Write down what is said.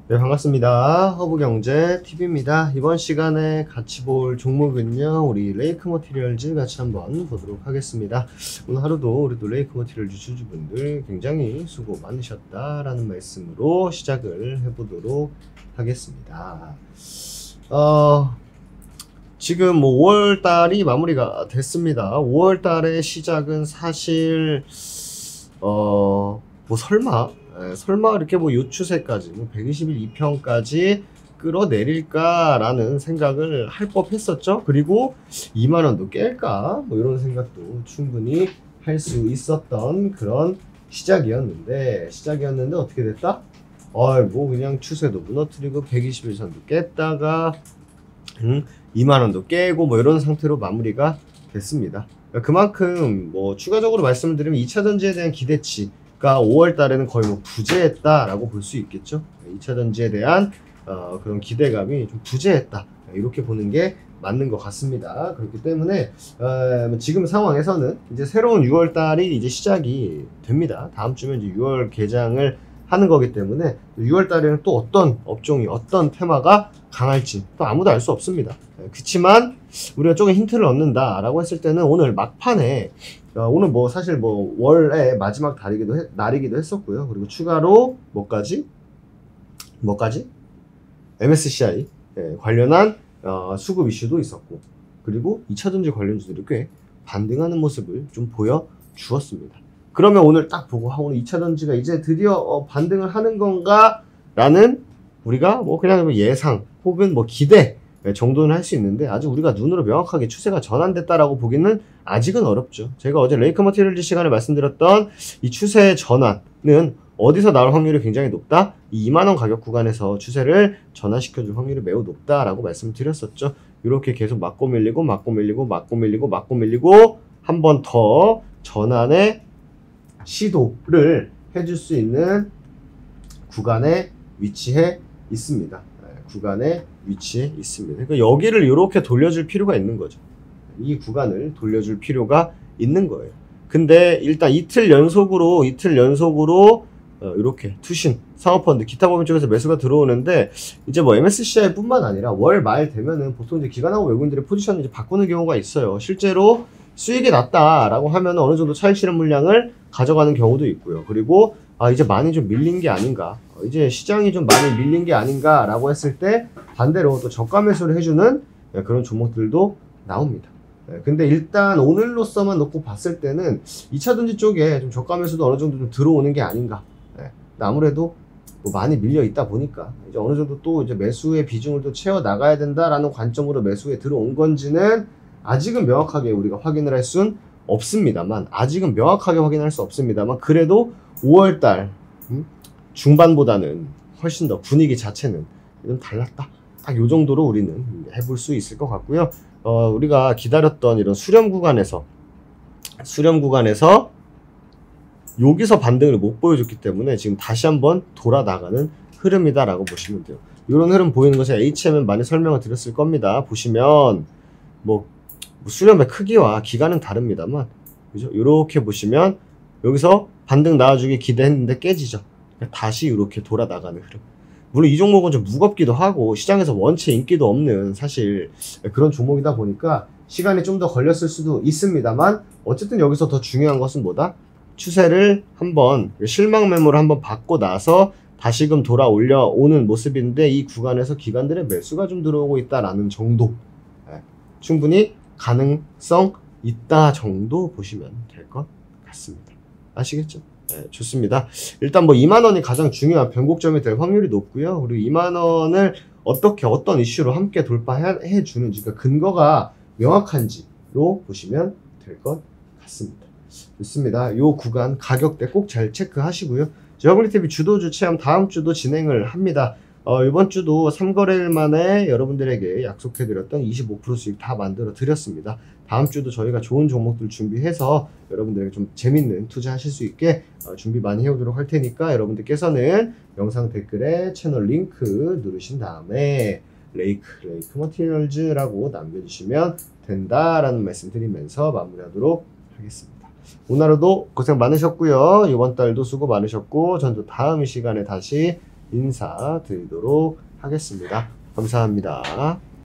네, 반갑습니다. 허브경제TV입니다. 이번 시간에 같이 볼 종목은요, 우리 레이크 머티리얼즈 같이 한번 보도록 하겠습니다. 오늘 하루도 우리도 레이크 머티리얼즈 주주분들 굉장히 수고 많으셨다라는 말씀으로 시작을 해보도록 하겠습니다. 지금 뭐 5월달이 마무리가 됐습니다. 5월달의 시작은 사실, 뭐 설마 이렇게 뭐 요 추세까지, 뭐 120일 2평까지 끌어내릴까라는 생각을 할 법했었죠. 그리고 2만원도 깰까? 뭐 이런 생각도 충분히 할 수 있었던 그런 시작이었는데 어떻게 됐다? 뭐 그냥 추세도 무너뜨리고 120일 선도 깼다가 2만원도 깨고 뭐 이런 상태로 마무리가 됐습니다. 그만큼 뭐 추가적으로 말씀을 드리면 2차전지에 대한 기대치가 5월 달에는 거의 뭐 부재했다라고 볼 수 있겠죠. 2차전지에 대한 그런 기대감이 좀 부재했다, 이렇게 보는 게 맞는 것 같습니다. 그렇기 때문에 지금 상황에서는 이제 새로운 6월 달이 이제 시작이 됩니다. 다음 주면 이제 6월 개장을 하는 거기 때문에 6월 달에는 또 어떤 업종이, 어떤 테마가 강할지 또 아무도 알 수 없습니다. 그치만 우리가 조금 힌트를 얻는다라고 했을 때는 오늘 막판에 오늘 뭐 사실 뭐 월의 마지막 날이기도 했었고요. 그리고 추가로 뭐까지 MSCI 관련한 수급 이슈도 있었고, 그리고 2차전지 관련주들이 꽤 반등하는 모습을 좀 보여주었습니다. 그러면 오늘 딱 보고 오늘 2차전지가 이제 드디어 반등을 하는 건가? 라는 우리가 뭐 그냥 예상 혹은 뭐 기대 정도는 할 수 있는데, 아직 우리가 눈으로 명확하게 추세가 전환됐다라고 보기는 아직은 어렵죠. 제가 어제 레이크 머티리얼즈 시간에 말씀드렸던 이 추세 전환은 어디서 나올 확률이 굉장히 높다? 이 2만원 가격 구간에서 추세를 전환시켜줄 확률이 매우 높다라고 말씀을 드렸었죠. 이렇게 계속 맞고 밀리고 한 번 더 전환의 시도를 해줄 수 있는 구간에 위치해 있습니다. 그러니까 여기를 이렇게 돌려줄 필요가 있는 거죠. 이 구간을 돌려줄 필요가 있는 거예요. 근데 일단 이틀 연속으로 이렇게 투신, 상업펀드, 기타 법인 쪽에서 매수가 들어오는데, 이제 뭐 MSCI 뿐만 아니라 월 말 되면은 보통 이제 기관하고 외국인들의 포지션을 이제 바꾸는 경우가 있어요. 실제로 수익이 났다라고 하면 어느 정도 차익 실현 물량을 가져가는 경우도 있고요. 그리고 이제 많이 좀 밀린 게 아닌가, 이제 시장이 좀 많이 밀린 게 아닌가라고 했을 때 반대로 또 저가 매수를 해주는 그런 종목들도 나옵니다. 근데 일단 오늘로서만 놓고 봤을 때는 2차전지 쪽에 좀 저가 매수도 어느 정도 좀 들어오는 게 아닌가. 아무래도 뭐 많이 밀려 있다 보니까 이제 어느 정도 또 이제 매수의 비중을 또 채워 나가야 된다라는 관점으로 매수에 들어온 건지는 아직은 명확하게 우리가 확인을 할 순 없습니다만, 그래도 5월달 중반보다는 훨씬 더 분위기 자체는 좀 달랐다. 딱 요 정도로 우리는 해볼 수 있을 것 같고요. 우리가 기다렸던 이런 수렴 구간에서 여기서 반등을 못 보여줬기 때문에 지금 다시 한번 돌아 나가는 흐름이다라고 보시면 돼요. 이런 흐름 보이는 것에 HM은 많이 설명을 드렸을 겁니다. 보시면 뭐 수렴의 크기와 기간은 다릅니다만, 그죠? 이렇게 보시면 여기서 반등 나와주기 기대했는데 깨지죠. 다시 이렇게 돌아 나가는 흐름. 물론 이 종목은 좀 무겁기도 하고 시장에서 원체 인기도 없는 사실 그런 종목이다 보니까 시간이 좀 더 걸렸을 수도 있습니다만, 어쨌든 여기서 더 중요한 것은 뭐다? 추세를 한번 실망 매물을 한번 받고 나서 다시금 돌아 올려오는 모습인데, 이 구간에서 기관들의 매수가 좀 들어오고 있다라는 정도, 충분히 가능성 있다 정도 보시면 될 것 같습니다. 아시겠죠? 좋습니다. 일단 뭐 2만원이 가장 중요한 변곡점이 될 확률이 높고요. 그리고 2만원을 어떤 이슈로 함께 돌파해 주는지, 그러니까 근거가 명확한지로 보시면 될 것 같습니다. 좋습니다. 요 구간 가격대 꼭 잘 체크하시고요. 저블리TV 주도주 체험 다음 주도 진행을 합니다. 이번 주도 3거래일 만에 여러분들에게 약속해드렸던 25% 수익 다 만들어 드렸습니다. 다음 주도 저희가 좋은 종목들 준비해서 여러분들에게 좀 재밌는 투자하실 수 있게 준비 많이 해오도록 할 테니까, 여러분들께서는 영상 댓글에 채널 링크 누르신 다음에 레이크 머티리얼즈라고 남겨주시면 된다라는 말씀 드리면서 마무리하도록 하겠습니다. 오늘 하루도 고생 많으셨고요. 이번 달도 수고 많으셨고, 전도 다음 시간에 다시 인사드리도록 하겠습니다. 감사합니다.